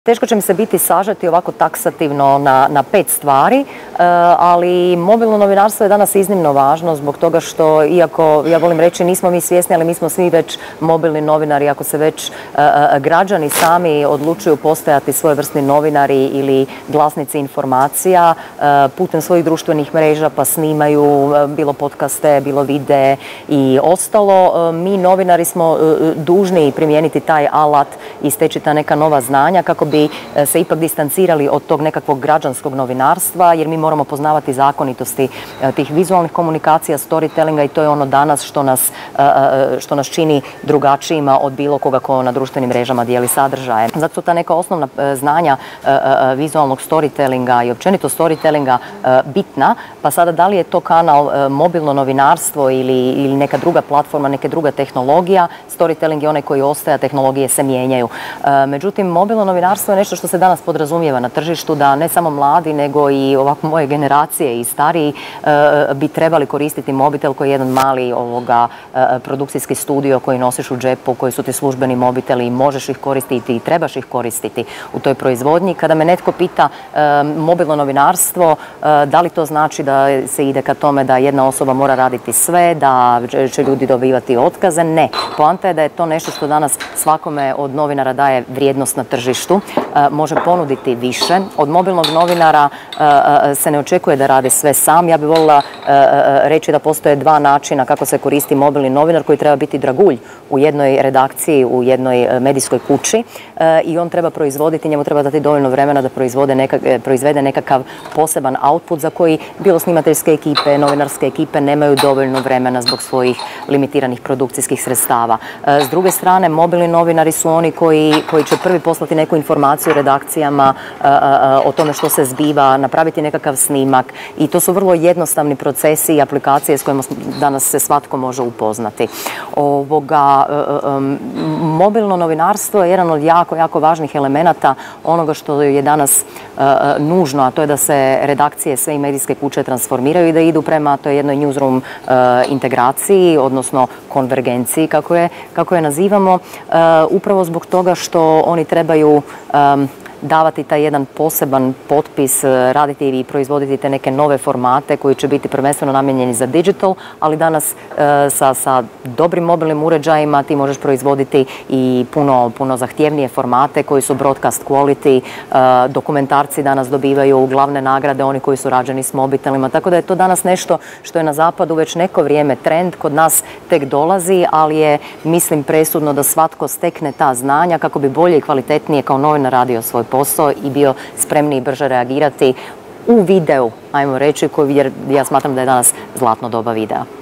Teško će mi se biti sažeti ovako taksativno na 5 stvari, ali mobilno novinarstvo je danas iznimno važno zbog toga što, iako ja volim reći nismo mi svjesni, ali mi smo svi već mobilni novinari. Ako se već građani sami odlučuju postajati svojevrsni novinari ili glasnici informacija putem svojih društvenih mreža, pa snimaju bilo podcaste, bilo videe i ostalo, mi novinari smo dužni primijeniti taj alat i steći ta neka nova znanja kako bi se ipak distancirali od tog nekakvog građanskog novinarstva, jer mi moramo poznavati zakonitosti tih vizualnih komunikacija, storytellinga, i to je ono danas što nas čini drugačijima od bilo koga ko na društvenim mrežama dijeli sadržaje. Zato su ta neka osnovna znanja vizualnog storytellinga i općenito storytellinga bitna, pa sada da li je to kanal mobilno novinarstvo ili neka druga platforma, neka druga tehnologija, storytelling je onaj koji ostaje, a tehnologije se mijenjaju. Međutim, mobilno novinarstvo je nešto što se danas podrazumijeva na tržištu, da ne samo mladi, nego i ovako moje generacije i stariji bi trebali koristiti mobitel koji je jedan mali produkcijski studio koji nosiš u džepu, koji su ti službeni mobiteli i možeš ih koristiti i trebaš ih koristiti u toj proizvodnji. Kada me netko pita mobilno novinarstvo, da li to znači da se ide ka tome da jedna osoba mora raditi sve, da će ljudi dobivati otkaze? Ne. Poanta je da je to nešto što danas svakome od novinara daje vrijednost na tržištu, može ponuditi više. Od mobilnog novinara se ne očekuje da radi sve sam. Ja bih voljela reći da postoje dva načina kako se koristi mobilni novinar, koji treba biti dragulj u jednoj redakciji, u jednoj medijskoj kući, i on treba proizvoditi, njemu treba dati dovoljno vremena da proizvede nekakav poseban output za koji bilo snimateljske ekipe, novinarske ekipe nemaju dovoljno vremena zbog svojih limitiranih produkcijskih sredstava. S druge strane, mobilni novinari su oni koji će prvi poslati neku informaciju redakcijama o tome što se zbiva, napraviti nekakav snimak, i to su vrlo jednostavni procesi i aplikacije s kojima danas se svatko može upoznati. Mobilno novinarstvo je jedan od jako važnih elemenata onoga što je danas nužno, a to je da se redakcije, sve i medijske kuće transformiraju i da idu prema toj jednoj newsroom integraciji, odnosno konvergenciji, kako je nazivamo, upravo zbog toga što oni trebaju davati taj jedan poseban potpis, raditi i proizvoditi te neke nove formate koji će biti prvenstveno namijenjeni za digital, ali danas sa dobrim mobilnim uređajima ti možeš proizvoditi i puno zahtjevnije formate koji su broadcast quality. Dokumentarci danas dobivaju glavne nagrade, oni koji su rađeni s mobitelima, tako da je to danas nešto što je na zapadu već neko vrijeme trend, kod nas tek dolazi, ali je, mislim, presudno da svatko stekne ta znanja kako bi bolje i kvalitetnije kao novinar radio svoj posao i bio spremniji i brže reagirati u videu, ajmo reći, jer ja smatram da je danas zlatno doba videa.